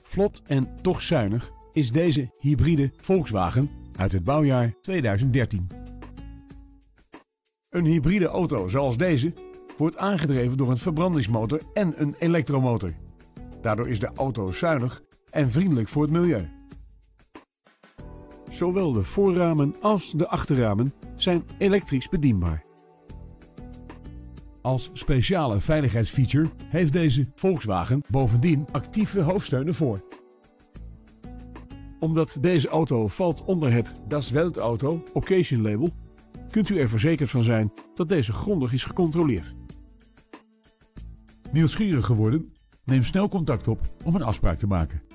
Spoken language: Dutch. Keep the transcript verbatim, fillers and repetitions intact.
Vlot en toch zuinig is deze hybride Volkswagen uit het bouwjaar tweeduizend dertien. Een hybride auto zoals deze wordt aangedreven door een verbrandingsmotor en een elektromotor. Daardoor is de auto zuinig en vriendelijk voor het milieu. Zowel de voorramen als de achterramen zijn elektrisch bedienbaar. Als speciale veiligheidsfeature heeft deze Volkswagen bovendien actieve hoofdsteunen voor. Omdat deze auto valt onder het Das Weltauto Occasion label, kunt u er verzekerd van zijn dat deze grondig is gecontroleerd. Nieuwsgierig geworden? Neem snel contact op om een afspraak te maken.